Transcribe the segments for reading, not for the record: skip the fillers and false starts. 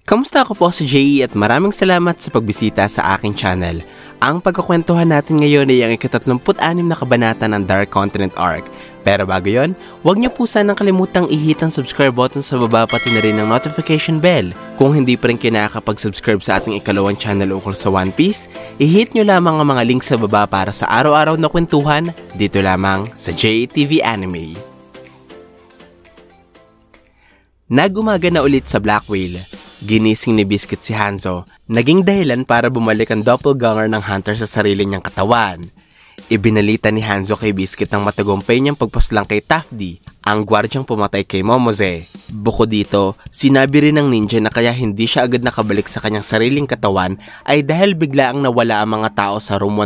Kamusta? Ako po si Jay at maraming salamat sa pagbisita sa aking channel. Ang pagkakwentuhan natin ngayon ay ang ika-36 na kabanata ng Dark Continent Arc. Pero bago yon, huwag niyo po sanang kalimutang i-hit ang subscribe button sa baba pati na rin ang notification bell. Kung hindi pa rin kayo nakakapag-subscribe sa ating ikalawang channel ukol sa One Piece, i-hit nyo lamang ang mga links sa baba para sa araw-araw na kwentuhan dito lamang sa JTV Anime. Nagumaga na ulit sa Black Whale. Ginising ni Biscuit si Hanzo, naging dahilan para bumalik ang doppelganger ng Hunter sa sarili niyang katawan. Ibinalita ni Hanzo kay Biscuit ang matagumpay niyang pagpaslang kay Tafty, ang gwardyang pumatay kay Momose. Bukod dito, sinabi rin ng ninja na kaya hindi siya agad nakabalik sa kanyang sariling katawan ay dahil bigla ang nawala ang mga tao sa Room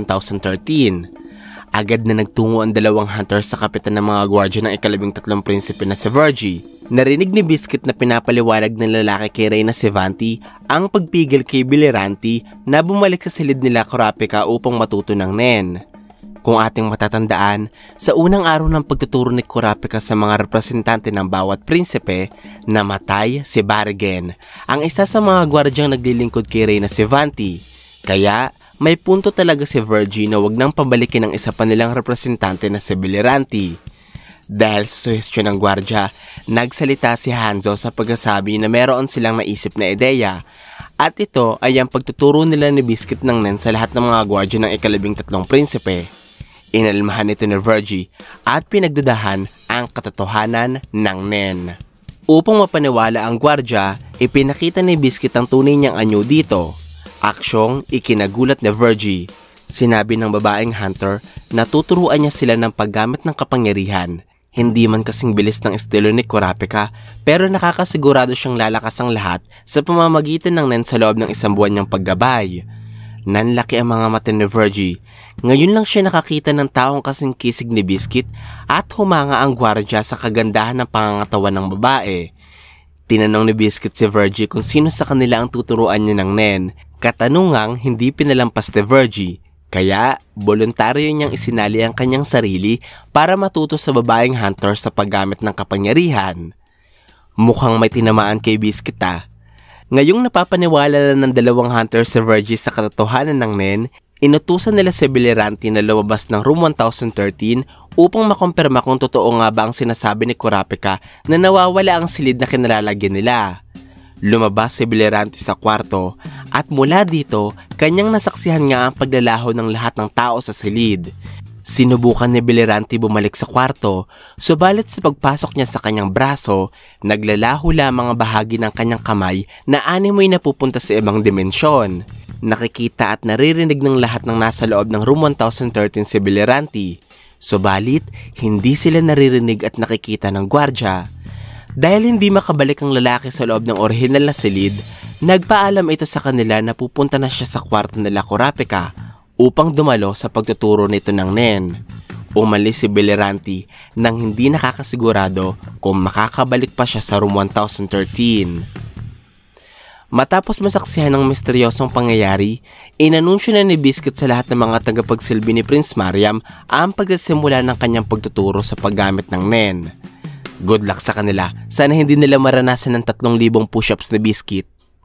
1013. Agad na nagtungo ang dalawang hunter sa kapitan ng mga gwardya ng ika-13 prinsipe na si Vergy. Narinig ni Biscuit na pinapaliwanag ng lalaki kay Rey na si Vanti ang pagpigil kay Beliranti na bumalik sa silid nila Kurapika upang matuto ng Nen. Kung ating matatandaan, sa unang araw ng pagtuturo ni Kurapika sa mga representante ng bawat prinsipe, namatay si Barigen, ang isa sa mga gwardyang naglilingkod kay Rey na si Vanti. Kaya, may punto talaga si Vergy na wag nang pabalikin ang isa pa nilang representante na si Beliranti. Dahil sa suhestyon ng gwardya, nagsalita si Hanzo sa pagsasabi na meron silang naisip na ideya. At ito ay ang pagtuturo nila ni Biscuit ng Nen sa lahat ng mga gwardya ng ika-13 prinsipe. Inalmahan ito ni Vergy at pinagdudahan ang katotohanan ng Nen. Upang mapaniwala ang gwardya, ipinakita ni Biscuit ang tunay niyang anyo dito. Aksyong ikinagulat ni Vergy. Sinabi ng babaeng hunter na tuturuan niya sila ng paggamit ng kapangyarihan. Hindi man kasing bilis ng estilo ni Kurapika, pero nakakasigurado siyang lalakas ang lahat sa pamamagitan ng Nen sa loob ng isang buwan niyang paggabay. Nanlaki ang mga mata ni Vergy. Ngayon lang siya nakakita ng taong kasing kisig ni Biscuit at humanga ang gwardya sa kagandahan ng pangangatawan ng babae. Tinanong ni Biscuit si Vergy kung sino sa kanila ang tuturuan niya ng Nen. Katanungang hindi pinalampas ni Vergy, kaya voluntaryo niyang isinali ang kanyang sarili para matuto sa babaeng hunter sa paggamit ng kapangyarihan. Mukhang may tinamaan kay Biscuit ah. Ngayong napapaniwala na ng dalawang hunter si Vergy sa katotohanan ng Nen, inutusan nila si Beliranti na lumabas ng Room 1013 upang makumpirma kung totoo nga ba ang sinasabi ni Kurapika na nawawala ang silid na kinalalagyan nila. Lumabas si Beliranti sa kwarto at mula dito, kanyang nasaksihan nga ang paglalaho ng lahat ng tao sa silid. Sinubukan ni Beliranti bumalik sa kwarto, subalit sa pagpasok niya sa kanyang braso, naglalaho lamang ang bahagi ng kanyang kamay na animoy napupunta sa ibang dimensyon. Nakikita at naririnig ng lahat ng nasa loob ng Room 1013 si Beliranti, subalit hindi sila naririnig at nakikita ng gwardya. Dahil hindi makabalik ang lalaki sa loob ng orihinal na silid, nagpaalam ito sa kanila na pupunta na siya sa kwarto nila Kurapika upang dumalo sa pagtuturo nito ng Nen. Umalis si Beliranti nang hindi nakakasigurado kung makakabalik pa siya sa Room 1013. Matapos masaksihan ng misteryosong pangyayari, inanunsyo na ni Biscuit sa lahat ng mga tagapagsilbi ni Prince Mariam ang pagsisimula ng kanyang pagtuturo sa paggamit ng Nen. Good luck sa kanila, sana hindi nila maranasan ng 3,000 push-ups na Biscuit.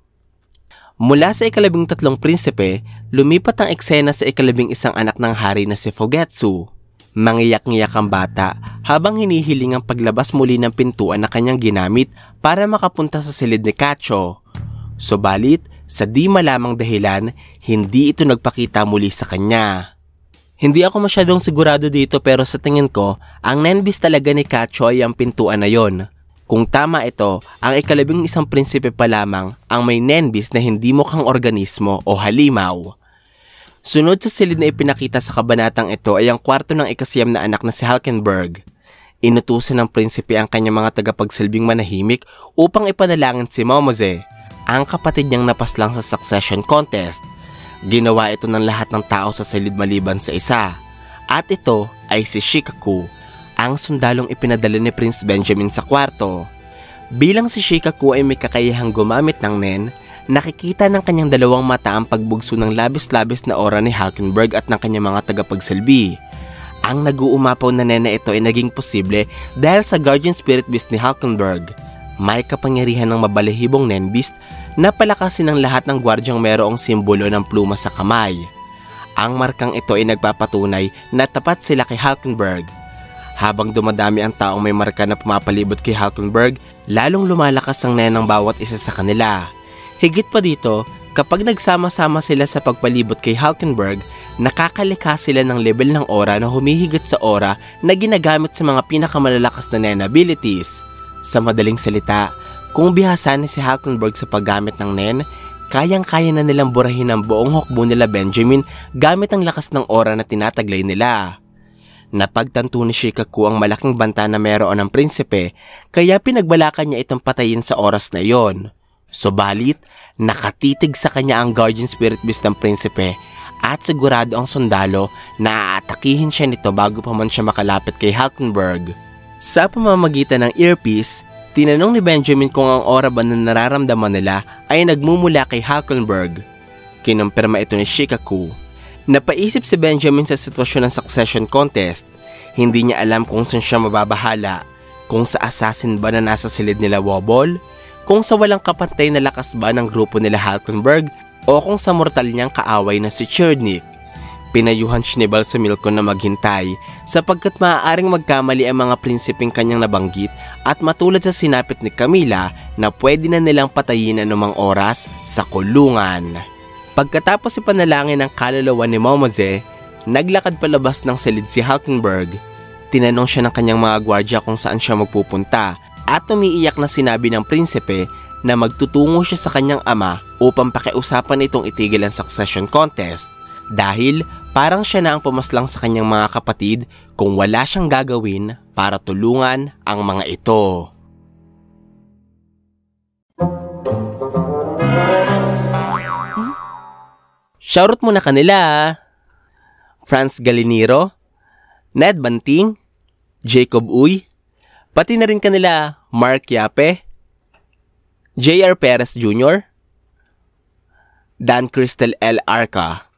Mula sa ika-13 prinsipe, lumipat ang eksena sa ika-11 anak ng hari na si Fugetsu. Mangiyak-ngiyak ang bata habang hinihiling ang paglabas muli ng pintuan na kanyang ginamit para makapunta sa silid ni Kacho. Subalit, sa di malamang dahilan, hindi ito nagpakita muli sa kanya. Hindi ako masyadong sigurado dito pero sa tingin ko, ang Nenbis talaga ni Kacho ay ang pintuan na yon. Kung tama ito, ang ika-11 prinsipe pa lamang ang may Nenbis na hindi mukhang organismo o halimaw. Sunod sa silid na ipinakita sa kabanatang ito ay ang kwarto ng ika-9 na anak na si Hulkenberg. Inutusan ng prinsipe ang kanyang mga tagapagsilbing manahimik upang ipanalangin si Momose, ang kapatid niyang napaslang sa succession contest. Ginawa ito ng lahat ng tao sa silid maliban sa isa. At ito ay si Shikaku, ang sundalong ipinadala ni Prince Benjamin sa kwarto. Bilang si Shikaku ay may kakayahang gumamit ng Nen, nakikita ng kanyang dalawang mata ang pagbugso ng labis-labis na aura ni Hulkenberg at ng kanyang mga tagapagsilbi. Ang nag-uumapaw na Nen na ito ay naging posible dahil sa Guardian Spirit Beast ni Hulkenberg. May kapangyarihan ng mabalahibong Nen Beast Napalakasin ng lahat ng gwardyang mayroong simbolo ng pluma sa kamay. Ang markang ito ay nagpapatunay na tapat sila kay Hulkenberg. Habang dumadami ang taong may marka na pumapalibot kay Hulkenberg, lalong lumalakas ang nena ng bawat isa sa kanila. Higit pa dito, kapag nagsama-sama sila sa pagpalibot kay Hulkenberg, nakakalikha sila ng level ng aura na humihigit sa aura na ginagamit sa mga pinakamalalakas na nena abilities. Sa madaling salita, kung bihasa ni si Hulkenberg sa paggamit ng nen, kayang-kaya na nilang burahin ang buong hukbo nila Benjamin gamit ang lakas ng aura na tinataglay nila. Napagtanto ni Shikaku ang malaking banta na meron ng prinsipe, kaya pinagbalakan niya itong patayin sa oras na iyon. Subalit, nakatitig sa kanya ang guardian spirit beast ng prinsipe at sigurado ang sundalo na aatakihin siya nito bago pa man siya makalapit kay Hulkenberg. Sa pamamagitan ng earpiece, tinanong ni Benjamin kung ang aura ba na nararamdaman nila ay nagmumula kay Hulkenberg. Kinumpirma ito ni Shikaku. Napaisip si Benjamin sa sitwasyon ng succession contest. Hindi niya alam kung saan siya mababahala, kung sa assassin ba na nasa silid nila Wobble, kung sa walang kapantay na lakas ba ng grupo nila Hulkenberg, o kung sa mortal niyang kaaway na si Cherdnik. Pinayuhan Schnibal sa Milko na maghintay sapagkat maaaring magkamali ang mga prinsipeng kanyang nabanggit at matulad sa sinapit ni Camila na pwede na nilang patayin anumang oras sa kulungan. Pagkatapos ipanalangin ang kaluluwa ni Momose, naglakad palabas ng silid si Hulkenberg. Tinanong siya ng kanyang mga gwardya kung saan siya magpupunta at umiiyak na sinabi ng prinsipe na magtutungo siya sa kanyang ama upang pakiusapan itong itigil ang succession contest dahil parang siya na ang pumaslang sa kanyang mga kapatid kung wala siyang gagawin para tulungan ang mga ito. Shoutout muna kanila, Franz Galinero, Ned Banting, Jacob Uy, pati na rin kanila Mark Yape, J.R. Perez Jr., Dan Crystal L. Arca.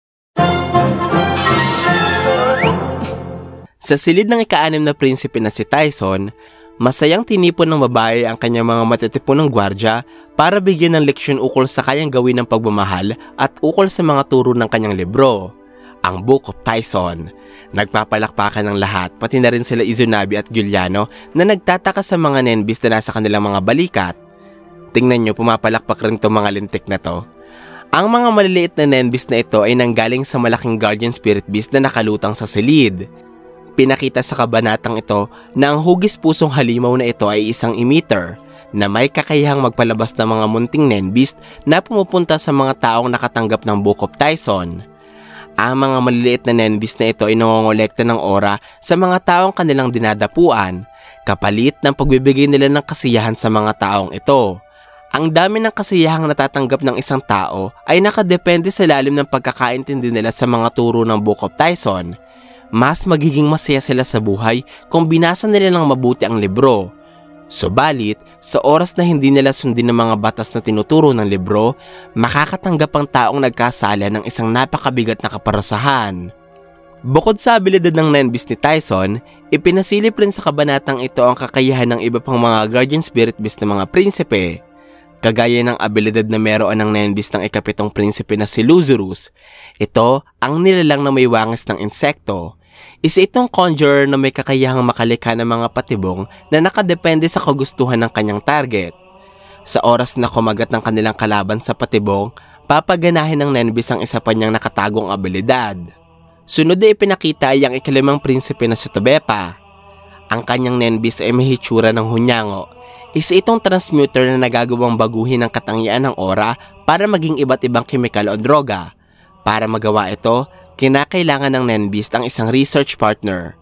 Sa silid ng ika-6 na prinsipe na si Tyson, masayang tinipon ng babae ang kanyang mga matitipunong gwardya para bigyan ng leksyon ukol sa kayang gawin ng pagmamahal at ukol sa mga turo ng kanyang libro, ang Book of Tyson. Nagpapalakpakan ng lahat, pati na rin sila Izunami at Giuliano na nagtataka sa mga nenbis na nasa kanilang mga balikat. Tingnan nyo, pumapalakpak rin itong mga lintik na to. Ang mga maliliit na nenbis na ito ay nanggaling sa malaking guardian spirit beast na nakalutang sa silid. Pinakita sa kabanatang ito na ang hugis pusong halimaw na ito ay isang emitter na may kakayahang magpalabas ng mga munting nenbeast na pumupunta sa mga taong nakatanggap ng Book of Tyson. Ang mga maliliit na nenbeast na ito ay nangongolekta ng aura sa mga taong kanilang dinadapuan, kapalit ng pagbibigay nila ng kasiyahan sa mga taong ito. Ang dami ng kasiyahang natatanggap ng isang tao ay nakadepende sa lalim ng pagkakaintindi nila sa mga turo ng Book of Tyson. Mas magiging masaya sila sa buhay kung binasa nila ng mabuti ang libro. Subalit, sa oras na hindi nila sundin ang mga batas na tinuturo ng libro, makakatanggap ang taong nagkasala ng isang napakabigat na kaparasahan. Bukod sa abilidad ng nenbeast ni Tyson, ipinasilip rin sa kabanatang ito ang kakayahan ng iba pang mga guardian spirit beast na mga prinsipe. Kagaya ng abilidad na meron ng nenbeast ng ikapitong prinsipe na si Luzurus, ito ang nilalang na may wangis ng insekto. Isa itong conjurer na may kakayahang makalikha ng mga patibong na nakadepende sa kagustuhan ng kanyang target. Sa oras na kumagat ng kanilang kalaban sa patibong, papaganahin ng nenbeast ang isa pa niyang nakatagong abilidad. Sunod ay ipinakita ay ang ika-5 prinsipe na si Tobepa. Ang kanyang nenbeast ay may hitsura ng hunyango. Isa itong transmuter na nagagawang baguhin ang katangian ng aura para maging iba't ibang kemikal o droga. Para magawa ito, kinakailangan ng nenbeast ang isang research partner.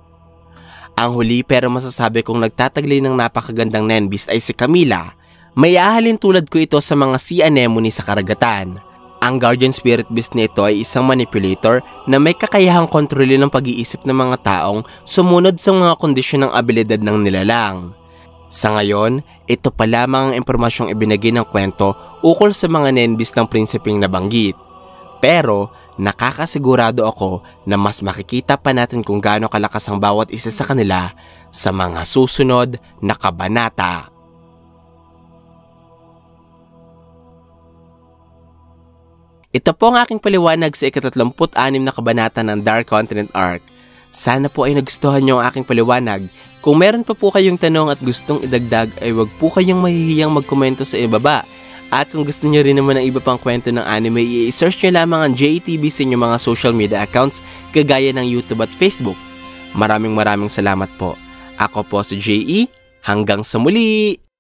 Ang huli pero masasabi kong nagtataglay ng napakagandang nenbeast ay si Camila. May ahalin tulad ko ito sa mga sea anemone sa karagatan. Ang guardian spirit beast nito ay isang manipulator na may kakayahang kontrolin ng pag-iisip ng mga taong sumunod sa mga kondisyon ng abilidad ng nilalang. Sa ngayon, ito pa lamang ang impormasyong ibinigay ng kwento ukol sa mga nenbeast ng prinsipeng nabanggit. Pero, nakakasigurado ako na mas makikita pa natin kung gaano kalakas ang bawat isa sa kanila sa mga susunod na kabanata. Ito po ang aking paliwanag sa ika-36 na kabanata ng Dark Continent Arc. Sana po ay nagustuhan niyo ang aking paliwanag. Kung meron pa po kayong tanong at gustong idagdag ay wag po kayong mahihiyang magkomento sa ibaba. At kung gusto niyo rin naman ng iba pang kwento ng anime, i-search niyo lamang ang JTV sa inyong mga social media accounts kagaya ng YouTube at Facebook. Maraming salamat po. Ako po si JE. Hanggang sa muli!